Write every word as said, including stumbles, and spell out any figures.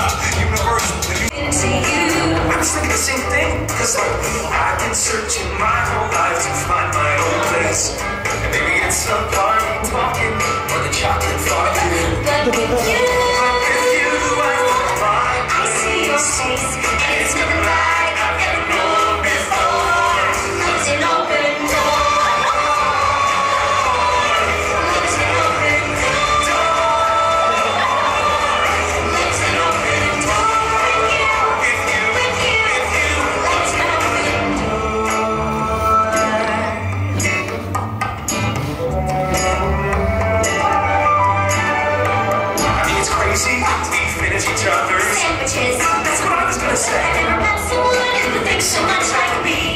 universal. Into you. I was thinking the same thing. Cause like, I've been searching my whole life to find my own place. And maybe it's the party talking or the chocolate fondue. But with you, with you, I find I see your face. And it's been like I've never known before. It's an open door. It's an open door. It's an open door. With you, with you, with you, it's an open door. I mean, it's crazy. We finish each other's sandwiches. That's what I was gonna say. And I'm not someone who thinks so much like me.